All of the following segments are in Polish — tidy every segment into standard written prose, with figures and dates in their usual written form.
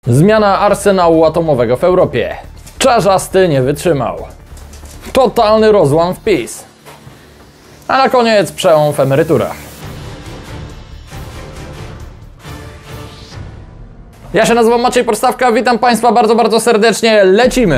Zmiana arsenału atomowego w Europie. Czarzasty nie wytrzymał. Totalny rozłam w PiS. A na koniec przełom w emeryturach. Ja się nazywam Maciej Podstawka, witam Państwa bardzo serdecznie. Lecimy!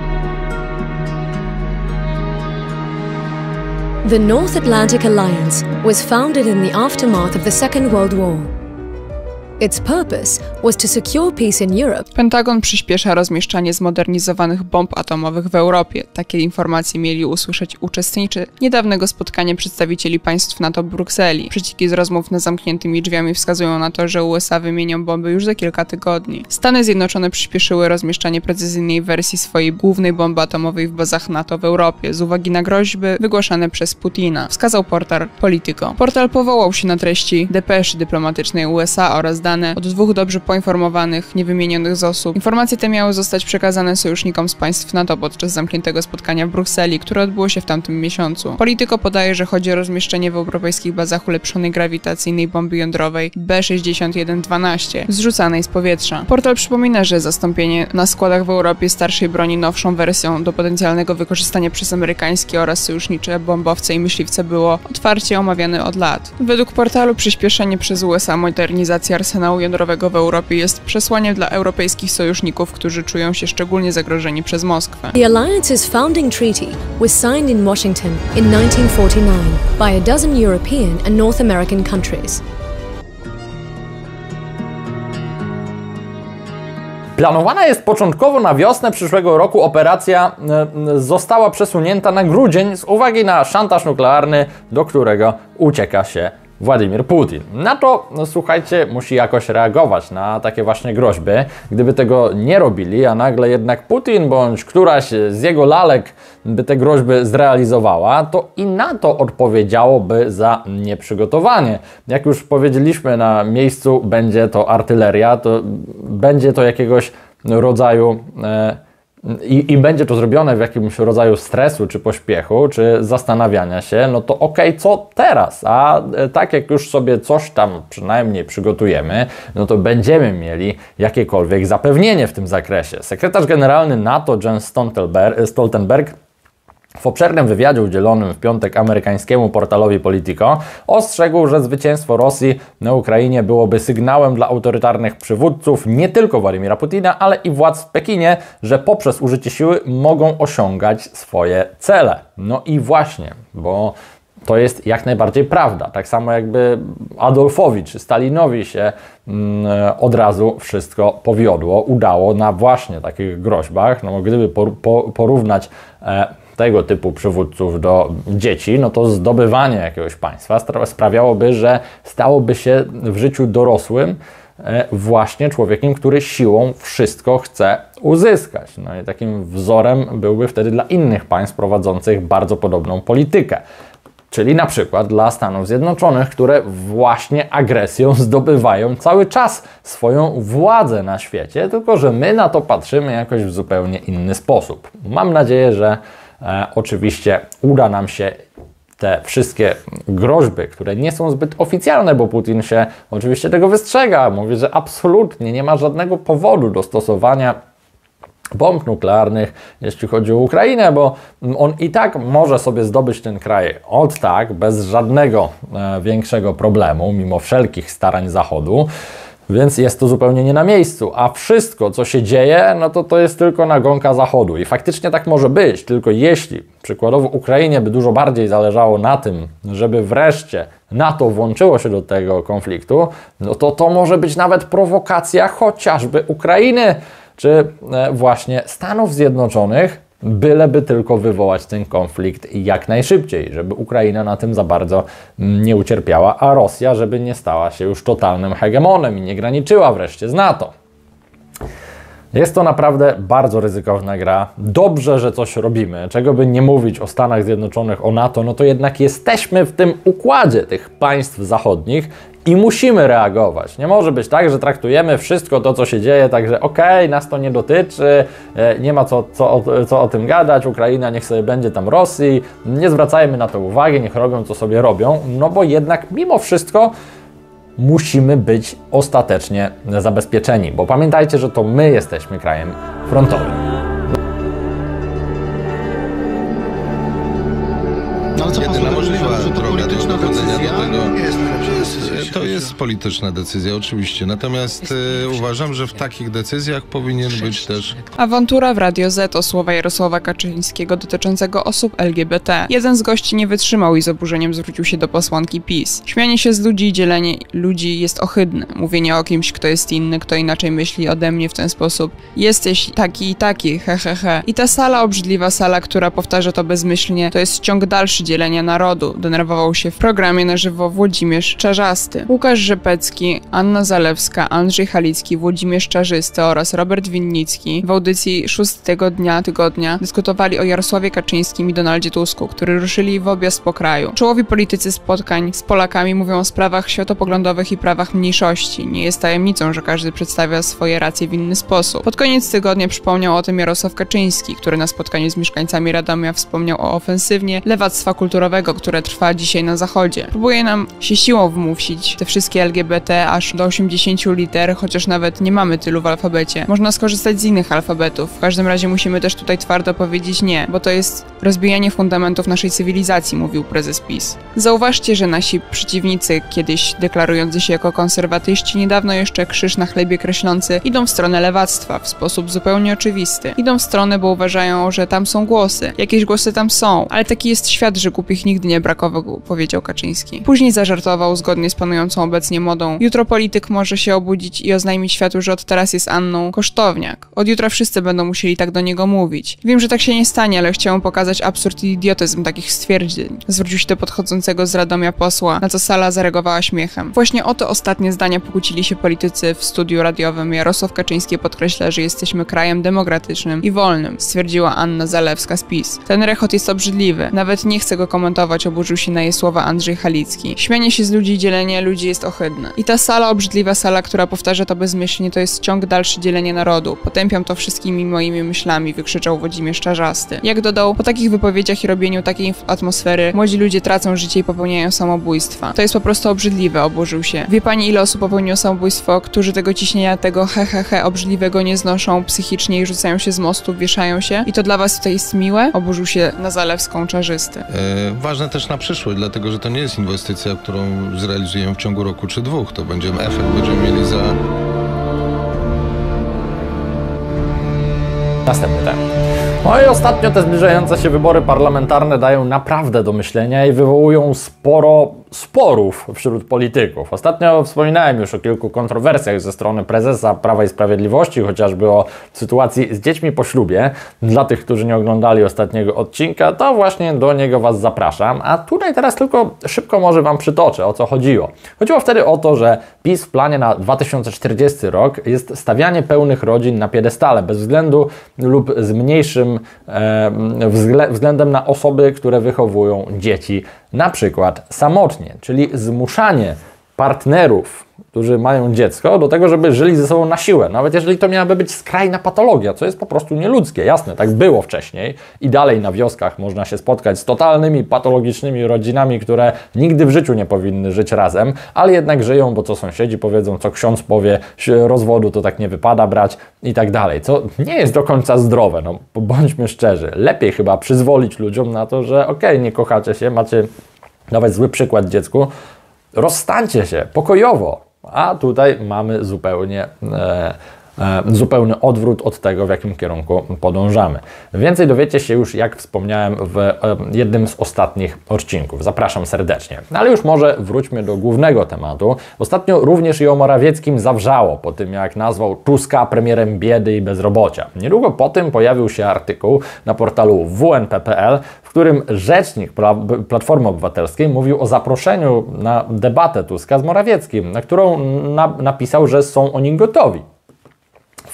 The North Atlantic Alliance was founded in the aftermath of the Second World War. Its purpose was to secure peace in Europe. Pentagon przyspiesza rozmieszczanie zmodernizowanych bomb atomowych w Europie. Takie informacje mieli usłyszeć uczestnicy niedawnego spotkania przedstawicieli państw NATO w Brukseli. Przeciki z rozmów na zamkniętymi drzwiami wskazują na to, że USA wymienią bomby już za kilka tygodni. Stany Zjednoczone przyspieszyły rozmieszczanie precyzyjnej wersji swojej głównej bomby atomowej w bazach NATO w Europie z uwagi na groźby wygłaszane przez Putina, wskazał portal Politico. Portal powołał się na treści depeszy dyplomatycznej USA oraz dane od dwóch dobrze poinformowanych, niewymienionych z osób. Informacje te miały zostać przekazane sojusznikom z państw NATO podczas zamkniętego spotkania w Brukseli, które odbyło się w tamtym miesiącu. Politico podaje, że chodzi o rozmieszczenie w europejskich bazach ulepszonej grawitacyjnej bomby jądrowej B6112, zrzucanej z powietrza. Portal przypomina, że zastąpienie na składach w Europie starszej broni nowszą wersją do potencjalnego wykorzystania przez amerykańskie oraz sojusznicze bombowce i myśliwce było otwarcie omawiane od lat. Według portalu przyspieszenie przez USA modernizacji arsenału jądrowego w Europie jest przesłaniem dla europejskich sojuszników, którzy czują się szczególnie zagrożeni przez Moskwę. The Alliance's founding treaty was signed in Washington in 1949 by a dozen European and North American countries. Planowana jest początkowo na wiosnę przyszłego roku. Operacja została przesunięta na grudzień z uwagi na szantaż nuklearny, do którego ucieka się Władimir Putin. Na to, słuchajcie, musi jakoś reagować na takie właśnie groźby. Gdyby tego nie robili, a nagle jednak Putin bądź któraś z jego lalek by te groźby zrealizowała, to i NATO odpowiedziałoby za nieprzygotowanie. Jak już powiedzieliśmy, na miejscu będzie to artyleria, to będzie to jakiegoś rodzaju i będzie to zrobione w jakimś rodzaju stresu, czy pośpiechu, czy zastanawiania się, no to okej, co teraz? A tak jak już sobie coś tam przynajmniej przygotujemy, no to będziemy mieli jakiekolwiek zapewnienie w tym zakresie. Sekretarz generalny NATO Jens Stoltenberg w obszernym wywiadzie udzielonym w piątek amerykańskiemu portalowi Politico ostrzegł, że zwycięstwo Rosji na Ukrainie byłoby sygnałem dla autorytarnych przywódców nie tylko Władimira Putina, ale i władz w Pekinie, że poprzez użycie siły mogą osiągać swoje cele. No i właśnie, bo to jest jak najbardziej prawda. Tak samo jakby Adolfowi czy Stalinowi się od razu wszystko powiodło, udało na właśnie takich groźbach. No, gdyby porównać tego typu przywódców do dzieci, no to zdobywanie jakiegoś państwa sprawiałoby, że stałoby się w życiu dorosłym właśnie człowiekiem, który siłą wszystko chce uzyskać. No i takim wzorem byłby wtedy dla innych państw prowadzących bardzo podobną politykę. Czyli na przykład dla Stanów Zjednoczonych, które właśnie agresją zdobywają cały czas swoją władzę na świecie, tylko że my na to patrzymy jakoś w zupełnie inny sposób. Mam nadzieję, że oczywiście uda nam się te wszystkie groźby, które nie są zbyt oficjalne, bo Putin się oczywiście tego wystrzega, mówi, że absolutnie nie ma żadnego powodu do stosowania bomb nuklearnych, jeśli chodzi o Ukrainę, bo on i tak może sobie zdobyć ten kraj od tak, bez żadnego większego problemu, mimo wszelkich starań Zachodu. Więc jest to zupełnie nie na miejscu, a wszystko, co się dzieje, no to jest tylko nagonka Zachodu. I faktycznie tak może być, tylko jeśli przykładowo Ukrainie by dużo bardziej zależało na tym, żeby wreszcie NATO włączyło się do tego konfliktu, no to może być nawet prowokacja chociażby Ukrainy, czy właśnie Stanów Zjednoczonych, byleby tylko wywołać ten konflikt jak najszybciej, żeby Ukraina na tym za bardzo nie ucierpiała, a Rosja, żeby nie stała się już totalnym hegemonem i nie graniczyła wreszcie z NATO. Jest to naprawdę bardzo ryzykowna gra. Dobrze, że coś robimy. Czego by nie mówić o Stanach Zjednoczonych, o NATO, no to jednak jesteśmy w tym układzie tych państw zachodnich i musimy reagować. Nie może być tak, że traktujemy wszystko to, co się dzieje, tak, że okej, nas to nie dotyczy, nie ma co o tym gadać, Ukraina niech sobie będzie tam Rosji, nie zwracajmy na to uwagi, niech robią, co sobie robią, no bo jednak mimo wszystko musimy być ostatecznie zabezpieczeni, bo pamiętajcie, że to my jesteśmy krajem frontowym. Jedyna możliwa droga do dochodzenia do tego to jest polityczna decyzja, oczywiście. Natomiast uważam, że w takich decyzjach powinien być też... Awantura w Radio Z to słowa Jarosława Kaczyńskiego dotyczącego osób LGBT. Jeden z gości nie wytrzymał i z oburzeniem zwrócił się do posłanki PiS. Śmianie się z ludzi i dzielenie ludzi jest ohydne. Mówienie o kimś, kto jest inny, kto inaczej myśli ode mnie w ten sposób. Jesteś taki i taki, hehehe. I ta sala, obrzydliwa sala, która powtarza to bezmyślnie, to jest ciąg dalszy dzielenia narodu. Denerwował się w programie na żywo Włodzimierz Czarzasty. Łukasz Rzepecki, Anna Zalewska, Andrzej Halicki, Włodzimierz Czarzysty oraz Robert Winnicki w audycji 6 dnia tygodnia dyskutowali o Jarosławie Kaczyńskim i Donaldzie Tusku, którzy ruszyli w objazd po kraju. Czołowi politycy spotkań z Polakami mówią o sprawach światopoglądowych i prawach mniejszości. Nie jest tajemnicą, że każdy przedstawia swoje racje w inny sposób. Pod koniec tygodnia przypomniał o tym Jarosław Kaczyński, który na spotkaniu z mieszkańcami Radomia wspomniał o ofensywnie lewactwa kulturowego, które trwa dzisiaj na Zachodzie. Próbuje nam się siłą wmusić te wszystkie LGBT aż do 80 liter, chociaż nawet nie mamy tylu w alfabecie. Można skorzystać z innych alfabetów. W każdym razie musimy też tutaj twardo powiedzieć nie, bo to jest rozbijanie fundamentów naszej cywilizacji, mówił prezes PiS. Zauważcie, że nasi przeciwnicy, kiedyś deklarujący się jako konserwatyści, niedawno jeszcze krzyż na chlebie kreślący, idą w stronę lewactwa w sposób zupełnie oczywisty. Idą w stronę, bo uważają, że tam są głosy. Jakieś głosy tam są, ale taki jest świat, że głupich nigdy nie brakowało, powiedział Kaczyński. Później zażartował zgodnie z panującą obecnie modą. Jutro polityk może się obudzić i oznajmić światu, że od teraz jest Anną Kosztowniak. Od jutra wszyscy będą musieli tak do niego mówić. Wiem, że tak się nie stanie, ale chciałem pokazać absurd i idiotyzm takich stwierdzeń. Zwrócił się do podchodzącego z Radomia posła, na co sala zareagowała śmiechem. Właśnie o to ostatnie zdania pokłócili się politycy w studiu radiowym. Jarosław Kaczyński podkreśla, że jesteśmy krajem demokratycznym i wolnym, stwierdziła Anna Zalewska z PiS. Ten rechot jest obrzydliwy. Nawet nie chcę go komentować, oburzył się na jej słowa Andrzej Halicki. Śmianie się z ludzi i dzielenie ludzi jest ohydne. I ta sala, obrzydliwa sala, która powtarza to bezmyślnie, to jest ciąg dalszy dzielenia narodu. Potępiam to wszystkimi moimi myślami, wykrzyczał Włodzimierz Czarzasty. Jak dodał, po takich wypowiedziach i robieniu takiej atmosfery, młodzi ludzie tracą życie i popełniają samobójstwa. To jest po prostu obrzydliwe, oburzył się. Wie pani, ile osób popełniło samobójstwo, którzy tego ciśnienia, tego hehehe obrzydliwego nie znoszą psychicznie i rzucają się z mostów, wieszają się? I to dla was tutaj jest miłe? Oburzył się na Zalewską Czarzysty. Ważne też na przyszłość, dlatego że to nie jest inwestycja, którą zrealizujemy w ciągu roku czy dwóch. To efekt będziemy mieli za... Następny temat. No i ostatnio te zbliżające się wybory parlamentarne dają naprawdę do myślenia i wywołują sporo sporów wśród polityków. Ostatnio wspominałem już o kilku kontrowersjach ze strony prezesa Prawa i Sprawiedliwości, chociażby o sytuacji z dziećmi po ślubie. Dla tych, którzy nie oglądali ostatniego odcinka, to właśnie do niego Was zapraszam. A tutaj teraz tylko szybko może Wam przytoczę, o co chodziło. Chodziło wtedy o to, że PiS w planie na 2040 rok jest stawianie pełnych rodzin na piedestale, bez względu lub z mniejszym względem na osoby, które wychowują dzieci, na przykład samotnie, czyli zmuszanie partnerów, którzy mają dziecko, do tego, żeby żyli ze sobą na siłę. Nawet jeżeli to miałaby być skrajna patologia, co jest po prostu nieludzkie. Jasne, tak było wcześniej i dalej na wioskach można się spotkać z totalnymi, patologicznymi rodzinami, które nigdy w życiu nie powinny żyć razem, ale jednak żyją, bo co sąsiedzi powiedzą, co ksiądz powie, rozwodu to tak nie wypada brać i tak dalej, co nie jest do końca zdrowe, no bądźmy szczerzy. Lepiej chyba przyzwolić ludziom na to, że okej, nie kochacie się, macie dawać zły przykład dziecku, rozstańcie się pokojowo. A tutaj mamy zupełny odwrót od tego, w jakim kierunku podążamy. Więcej dowiecie się już, jak wspomniałem, w jednym z ostatnich odcinków. Zapraszam serdecznie. Ale już może wróćmy do głównego tematu. Ostatnio również i o Morawieckim zawrzało po tym, jak nazwał Tuska premierem biedy i bezrobocia. Niedługo po tym pojawił się artykuł na portalu WNP.pl, w którym rzecznik Platformy Obywatelskiej mówił o zaproszeniu na debatę Tuska z Morawieckim, na którą napisał, że są oni gotowi.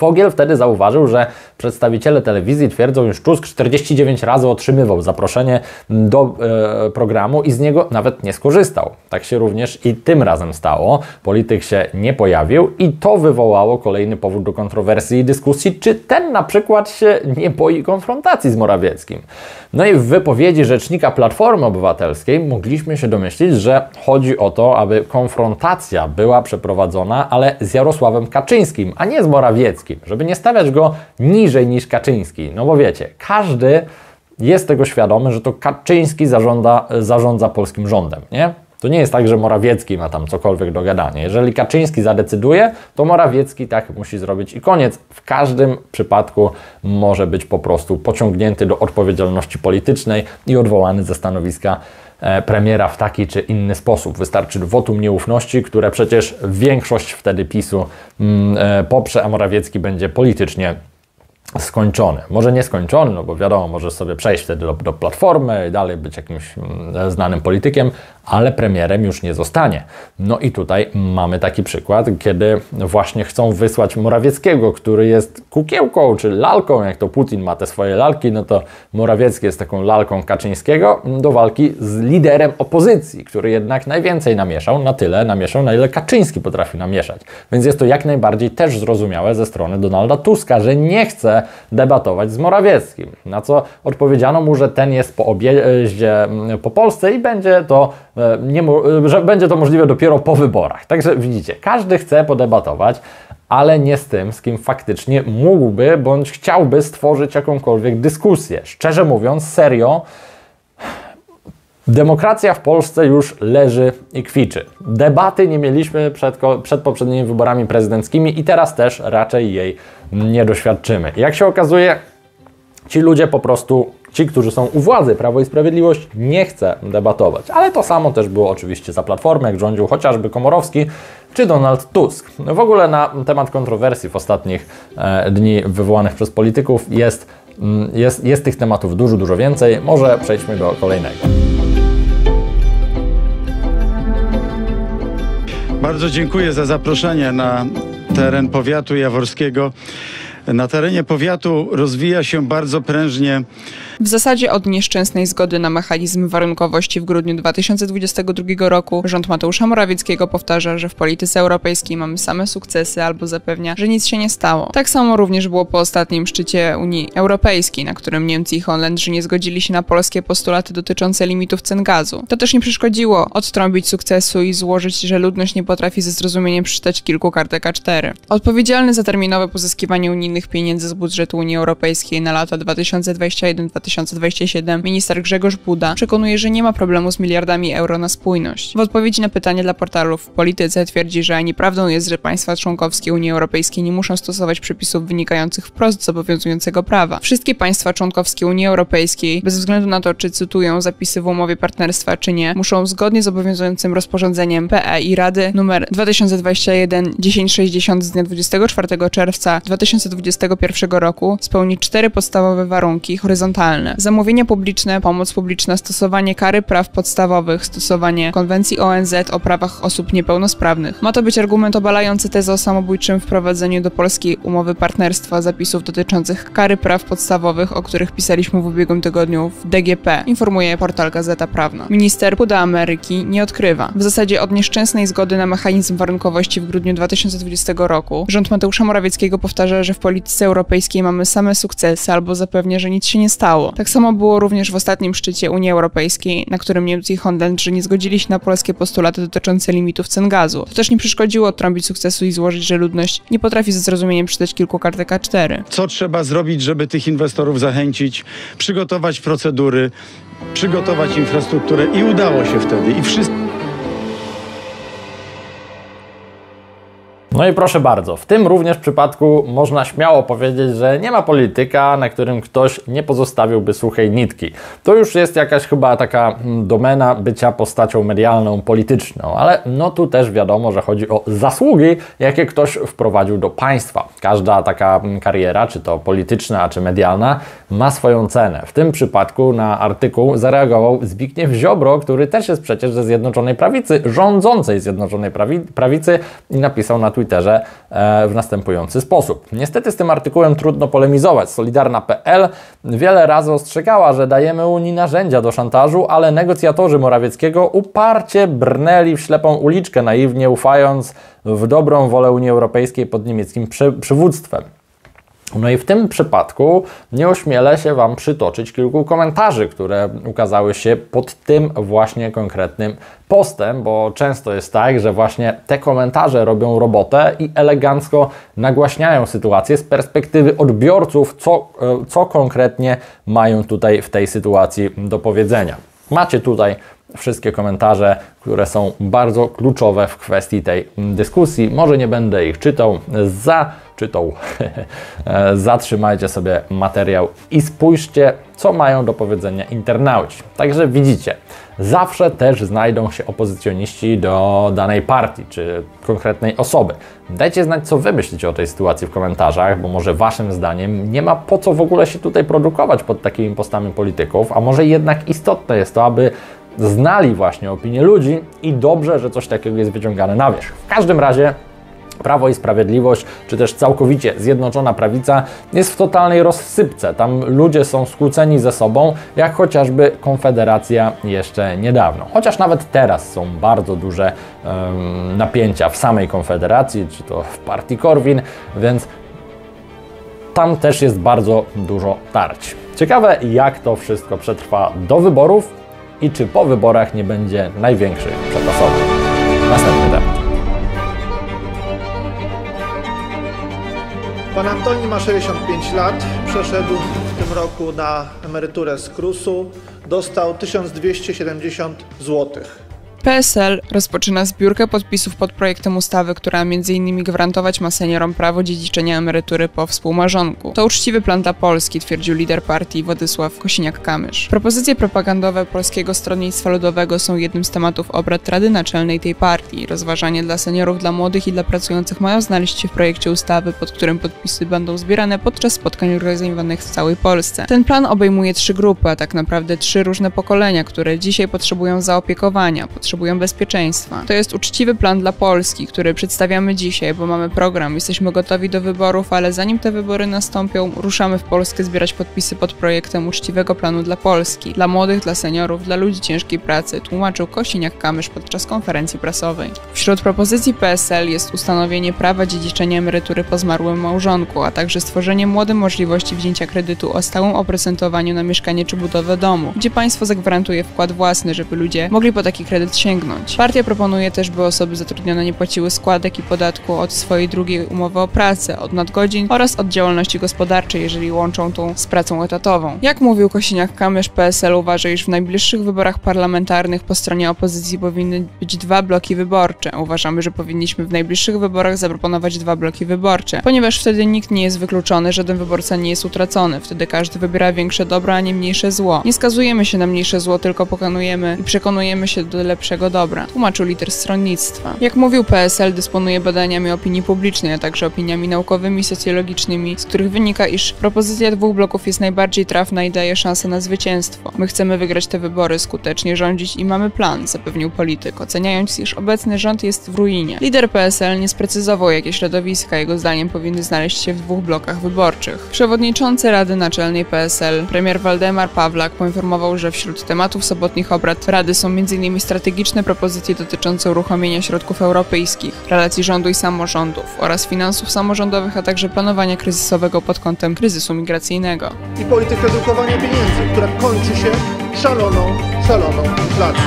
Fogiel wtedy zauważył, że przedstawiciele telewizji twierdzą, iż Tusk 49 razy otrzymywał zaproszenie do programu i z niego nawet nie skorzystał. Tak się również i tym razem stało. Polityk się nie pojawił i to wywołało kolejny powód do kontrowersji i dyskusji, czy ten na przykład się nie boi konfrontacji z Morawieckim. No i w wypowiedzi rzecznika Platformy Obywatelskiej mogliśmy się domyślić, że chodzi o to, aby konfrontacja była przeprowadzona, ale z Jarosławem Kaczyńskim, a nie z Morawieckim, żeby nie stawiać go niżej niż Kaczyński. No bo wiecie, każdy jest tego świadomy, że to Kaczyński zarządza polskim rządem, nie? To nie jest tak, że Morawiecki ma tam cokolwiek do gadania. Jeżeli Kaczyński zadecyduje, to Morawiecki tak musi zrobić i koniec. W każdym przypadku może być po prostu pociągnięty do odpowiedzialności politycznej i odwołany ze stanowiska premiera w taki czy inny sposób. Wystarczy wotum nieufności, które przecież większość wtedy PiS-u poprze, a Morawiecki będzie politycznie skończony. Może nie skończony, no bo wiadomo, może sobie przejść wtedy do Platformy i dalej być jakimś znanym politykiem, ale premierem już nie zostanie. No i tutaj mamy taki przykład, kiedy właśnie chcą wysłać Morawieckiego, który jest kukiełką czy lalką, jak to Putin ma te swoje lalki, no to Morawiecki jest taką lalką Kaczyńskiego do walki z liderem opozycji, który jednak najwięcej namieszał, na tyle namieszał, na ile Kaczyński potrafi namieszać. Więc jest to jak najbardziej też zrozumiałe ze strony Donalda Tuska, że nie chce debatować z Morawieckim. Na co odpowiedziano mu, że ten jest po objeździe po Polsce i będzie to że będzie to możliwe dopiero po wyborach. Także widzicie, każdy chce podebatować, ale nie z tym, z kim faktycznie mógłby bądź chciałby stworzyć jakąkolwiek dyskusję. Szczerze mówiąc, serio, demokracja w Polsce już leży i kwiczy. Debaty nie mieliśmy przed poprzednimi wyborami prezydenckimi i teraz też raczej jej nie doświadczymy. Jak się okazuje, ci ludzie po prostu, ci, którzy są u władzy, Prawo i Sprawiedliwość, nie chce debatować. Ale to samo też było oczywiście za Platformę, jak rządził chociażby Komorowski czy Donald Tusk. W ogóle na temat kontrowersji w ostatnich dni wywołanych przez polityków jest tych tematów dużo więcej. Może przejdźmy do kolejnego. Bardzo dziękuję za zaproszenie na teren powiatu jaworskiego. Na terenie powiatu rozwija się bardzo prężnie. W zasadzie od nieszczęsnej zgody na mechanizm warunkowości w grudniu 2022 roku rząd Mateusza Morawieckiego powtarza, że w polityce europejskiej mamy same sukcesy albo zapewnia, że nic się nie stało. Tak samo również było po ostatnim szczycie Unii Europejskiej, na którym Niemcy i Holendrzy nie zgodzili się na polskie postulaty dotyczące limitów cen gazu. To też nie przeszkodziło odtrąbić sukcesu i złożyć, że ludność nie potrafi ze zrozumieniem przeczytać kilku kartek A4. Odpowiedzialny za terminowe pozyskiwanie unijnych pieniędzy z budżetu Unii Europejskiej na lata 2021-2027 minister Grzegorz Puda przekonuje, że nie ma problemu z miliardami euro na spójność. W odpowiedzi na pytanie dla portalu W Polityce twierdzi, że nieprawdą jest, że państwa członkowskie Unii Europejskiej nie muszą stosować przepisów wynikających wprost z obowiązującego prawa. Wszystkie państwa członkowskie Unii Europejskiej, bez względu na to, czy cytują zapisy w umowie partnerstwa, czy nie, muszą zgodnie z obowiązującym rozporządzeniem PE i Rady nr 2021/1060 z dnia 24 czerwca 2021 roku spełnić 4 podstawowe warunki horyzontalne. Zamówienia publiczne, pomoc publiczna, stosowanie kary praw podstawowych, stosowanie konwencji ONZ o prawach osób niepełnosprawnych. Ma to być argument obalający tezę o samobójczym wprowadzeniu do polskiej umowy partnerstwa zapisów dotyczących kary praw podstawowych, o których pisaliśmy w ubiegłym tygodniu w DGP, informuje portal Gazeta Prawna. Minister Puda Ameryki nie odkrywa. W zasadzie od nieszczęsnej zgody na mechanizm warunkowości w grudniu 2020 roku rząd Mateusza Morawieckiego powtarza, że w polityce europejskiej mamy same sukcesy albo zapewnia, że nic się nie stało. Tak samo było również w ostatnim szczycie Unii Europejskiej, na którym Niemcy i Holendrzy nie zgodzili się na polskie postulaty dotyczące limitów cen gazu. To też nie przeszkodziło odtrąbić sukcesu i złożyć, że ludność nie potrafi ze zrozumieniem czytać kilku kartek A4. Co trzeba zrobić, żeby tych inwestorów zachęcić, przygotować procedury, przygotować infrastrukturę i udało się wtedy. I wszystko. No i proszę bardzo, w tym również przypadku można śmiało powiedzieć, że nie ma polityka, na którym ktoś nie pozostawiłby suchej nitki. To już jest jakaś chyba taka domena bycia postacią medialną, polityczną, ale no tu też wiadomo, że chodzi o zasługi, jakie ktoś wprowadził do państwa. Każda taka kariera, czy to polityczna, czy medialna, ma swoją cenę. W tym przypadku na artykuł zareagował Zbigniew Ziobro, który też jest przecież ze Zjednoczonej Prawicy, rządzącej Zjednoczonej Prawicy i napisał na Twitterze: Twitterze w następujący sposób. Niestety z tym artykułem trudno polemizować. Solidarna.pl wiele razy ostrzegała, że dajemy Unii narzędzia do szantażu, ale negocjatorzy Morawieckiego uparcie brnęli w ślepą uliczkę, naiwnie ufając w dobrą wolę Unii Europejskiej pod niemieckim przywództwem. No i w tym przypadku nie ośmielę się Wam przytoczyć kilku komentarzy, które ukazały się pod tym właśnie konkretnym postem, bo często jest tak, że właśnie te komentarze robią robotę i elegancko nagłaśniają sytuację z perspektywy odbiorców, co konkretnie mają tutaj w tej sytuacji do powiedzenia. Macie tutaj wszystkie komentarze, które są bardzo kluczowe w kwestii tej dyskusji. Może nie będę ich czytał, zatrzymajcie sobie materiał i spójrzcie, co mają do powiedzenia internauci. Także widzicie, zawsze też znajdą się opozycjoniści do danej partii czy konkretnej osoby. Dajcie znać, co Wy myślicie o tej sytuacji w komentarzach, bo może Waszym zdaniem nie ma po co w ogóle się tutaj produkować pod takimi postami polityków, a może jednak istotne jest to, aby znali właśnie opinię ludzi i dobrze, że coś takiego jest wyciągane na wierzch. W każdym razie Prawo i Sprawiedliwość, czy też całkowicie Zjednoczona Prawica jest w totalnej rozsypce. Tam ludzie są skłóceni ze sobą, jak chociażby Konfederacja jeszcze niedawno. Chociaż nawet teraz są bardzo duże napięcia w samej Konfederacji, czy to w partii Korwin, więc tam też jest bardzo dużo tarć. Ciekawe, jak to wszystko przetrwa do wyborów i czy po wyborach nie będzie największych przetasowych. Następny temat. Pan Antoni ma 65 lat, przeszedł w tym roku na emeryturę z KRUS-u, dostał 1270 zł. PSL rozpoczyna zbiórkę podpisów pod projektem ustawy, która m.in. gwarantować ma seniorom prawo dziedziczenia emerytury po współmarzonku. To uczciwy plan dla Polski, twierdził lider partii Władysław Kosiniak-Kamysz. Propozycje propagandowe Polskiego Stronnictwa Ludowego są jednym z tematów obrad Rady Naczelnej tej partii. Rozważania dla seniorów, dla młodych i dla pracujących mają znaleźć się w projekcie ustawy, pod którym podpisy będą zbierane podczas spotkań organizowanych w całej Polsce. Ten plan obejmuje 3 grupy, a tak naprawdę 3 różne pokolenia, które dzisiaj potrzebują zaopiekowania, potrzebują bezpieczeństwa. To jest uczciwy plan dla Polski, który przedstawiamy dzisiaj, bo mamy program, jesteśmy gotowi do wyborów, ale zanim te wybory nastąpią, ruszamy w Polskę zbierać podpisy pod projektem uczciwego planu dla Polski, dla młodych, dla seniorów, dla ludzi ciężkiej pracy, tłumaczył Kosiniak-Kamysz podczas konferencji prasowej. Wśród propozycji PSL jest ustanowienie prawa dziedziczenia emerytury po zmarłym małżonku, a także stworzenie młodym możliwości wzięcia kredytu o stałym oprocentowaniu na mieszkanie czy budowę domu, gdzie państwo zagwarantuje wkład własny, żeby ludzie mogli po taki kredyt sięgnąć. Partia proponuje też, by osoby zatrudnione nie płaciły składek i podatku od swojej drugiej umowy o pracę, od nadgodzin oraz od działalności gospodarczej, jeżeli łączą tą z pracą etatową. Jak mówił Kosiniak-Kamysz, PSL uważa, iż w najbliższych wyborach parlamentarnych po stronie opozycji powinny być 2 bloki wyborcze. Uważamy, że powinniśmy w najbliższych wyborach zaproponować 2 bloki wyborcze, ponieważ wtedy nikt nie jest wykluczony, żaden wyborca nie jest utracony. Wtedy każdy wybiera większe dobro, a nie mniejsze zło. Nie skazujemy się na mniejsze zło, tylko pokonujemy i przekonujemy się do lepszego dobra, tłumaczył lider stronnictwa. Jak mówił, PSL dysponuje badaniami opinii publicznej, a także opiniami naukowymi i socjologicznymi, z których wynika, iż propozycja 2 bloków jest najbardziej trafna i daje szansę na zwycięstwo. My chcemy wygrać te wybory, skutecznie rządzić i mamy plan, zapewnił polityk, oceniając, iż obecny rząd jest w ruinie. Lider PSL nie sprecyzował, jakie środowiska jego zdaniem powinny znaleźć się w 2 blokach wyborczych. Przewodniczący Rady Naczelnej PSL, premier Waldemar Pawlak, poinformował, że wśród tematów sobotnich obrad Rady są m.in. strategiczne propozycje dotyczące uruchomienia środków europejskich, relacji rządu i samorządów oraz finansów samorządowych, a także planowania kryzysowego pod kątem kryzysu migracyjnego. I politykę drukowania pieniędzy, która kończy się szaloną inflacją.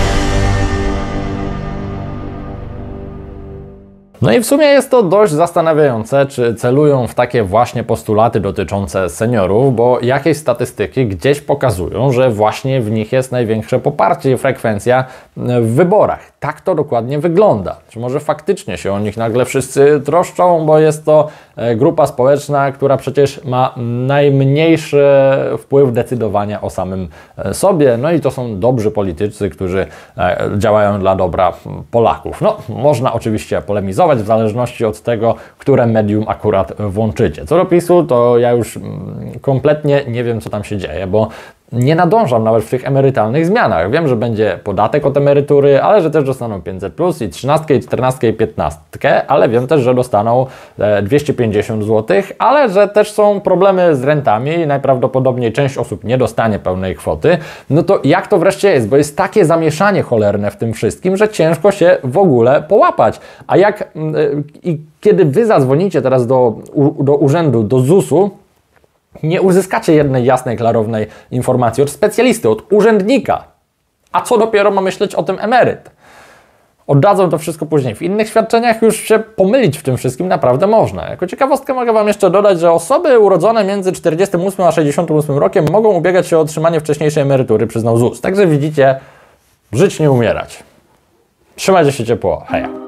No i w sumie jest to dość zastanawiające, czy celują w takie właśnie postulaty dotyczące seniorów, bo jakieś statystyki gdzieś pokazują, że właśnie w nich jest największe poparcie i frekwencja w wyborach. Tak to dokładnie wygląda. Czy może faktycznie się o nich nagle wszyscy troszczą, bo jest to grupa społeczna, która przecież ma najmniejszy wpływ decydowania o samym sobie. No i to są dobrzy politycy, którzy działają dla dobra Polaków. No, można oczywiście polemizować w zależności od tego, które medium akurat włączycie. Co do PiS-u, to ja już kompletnie nie wiem, co tam się dzieje, bo nie nadążam nawet w tych emerytalnych zmianach. Wiem, że będzie podatek od emerytury, ale że też dostaną 500+, i 13, i 14, i 15, ale wiem też, że dostaną 250 zł, ale że też są problemy z rentami i najprawdopodobniej część osób nie dostanie pełnej kwoty. No to jak to wreszcie jest? Bo jest takie zamieszanie cholerne w tym wszystkim, że ciężko się w ogóle połapać. A jak i kiedy Wy zadzwonicie teraz do urzędu, do ZUS-u, nie uzyskacie jednej jasnej, klarownej informacji od specjalisty, od urzędnika. A co dopiero ma myśleć o tym emeryt? Oddadzą to wszystko później. W innych świadczeniach już się pomylić w tym wszystkim naprawdę można. Jako ciekawostkę mogę Wam jeszcze dodać, że osoby urodzone między 48 a 68 rokiem mogą ubiegać się o otrzymanie wcześniejszej emerytury, przyznał ZUS. Także widzicie, żyć nie umierać. Trzymajcie się ciepło. Heja.